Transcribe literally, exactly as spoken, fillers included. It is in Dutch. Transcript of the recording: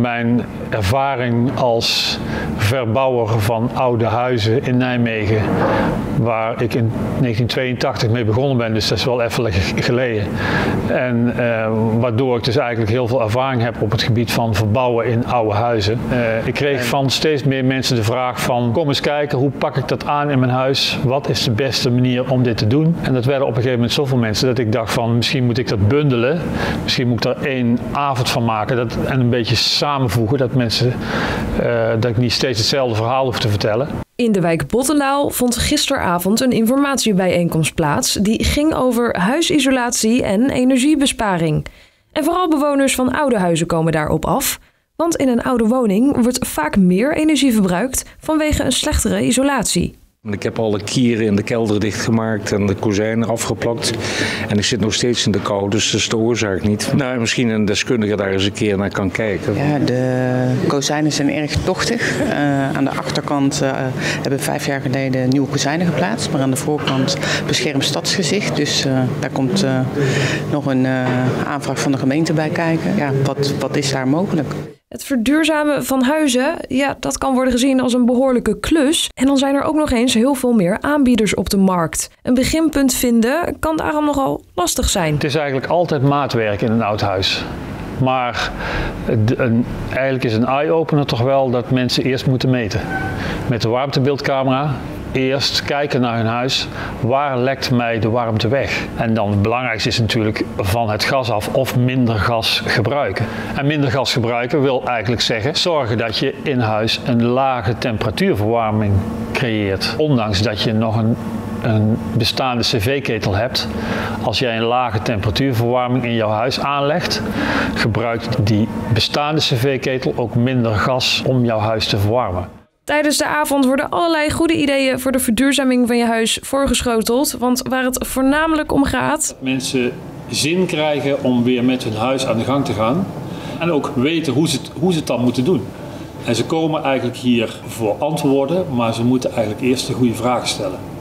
Mijn ervaring als verbouwer van oude huizen in Nijmegen, waar ik in negentien tweeëntachtig mee begonnen ben, dus dat is wel even geleden. En uh, waardoor ik dus eigenlijk heel veel ervaring heb op het gebied van verbouwen in oude huizen. Uh, ik kreeg van steeds meer mensen de vraag van, kom eens kijken, hoe pak ik dat aan in mijn huis? Wat is de beste manier om dit te doen? En dat werden op een gegeven moment zoveel mensen dat ik dacht van, misschien moet ik dat bundelen. Misschien moet ik er één avond van maken dat, en een beetje samenvoegen, dat mensen, uh, dat ik niet steeds hetzelfde verhaal hoef te vertellen. In de wijk Bottenlaal vond gisteravond een informatiebijeenkomst plaats die ging over huisisolatie en energiebesparing. En vooral bewoners van oude huizen komen daarop af, want in een oude woning wordt vaak meer energie verbruikt vanwege een slechtere isolatie. Ik heb alle kieren in de kelder dichtgemaakt en de kozijnen afgeplakt. En ik zit nog steeds in de kou, dus dat is de oorzaak niet. Nou, misschien een deskundige daar eens een keer naar kan kijken. Ja, de kozijnen zijn erg tochtig. Uh, aan de achterkant uh, hebben we vijf jaar geleden nieuwe kozijnen geplaatst. Maar aan de voorkant beschermd stadsgezicht. Dus uh, daar komt uh, nog een uh, aanvraag van de gemeente bij kijken. Ja, wat, wat is daar mogelijk? Het verduurzamen van huizen, ja, dat kan worden gezien als een behoorlijke klus. En dan zijn er ook nog eens heel veel meer aanbieders op de markt. Een beginpunt vinden kan daarom nogal lastig zijn. Het is eigenlijk altijd maatwerk in een oud huis. Maar een, eigenlijk is een eye-opener toch wel dat mensen eerst moeten meten. Met de warmtebeeldcamera. Eerst kijken naar hun huis, waar lekt mij de warmte weg? En dan het belangrijkste is natuurlijk van het gas af of minder gas gebruiken. En minder gas gebruiken wil eigenlijk zeggen, zorgen dat je in huis een lage temperatuurverwarming creëert. Ondanks dat je nog een, een bestaande cv-ketel hebt, als jij een lage temperatuurverwarming in jouw huis aanlegt, gebruikt die bestaande cv-ketel ook minder gas om jouw huis te verwarmen. Tijdens de avond worden allerlei goede ideeën voor de verduurzaming van je huis voorgeschoteld. Want waar het voornamelijk om gaat... Dat mensen zin krijgen om weer met hun huis aan de gang te gaan. En ook weten hoe ze het, hoe ze het dan moeten doen. En ze komen eigenlijk hier voor antwoorden, maar ze moeten eigenlijk eerst de goede vragen stellen.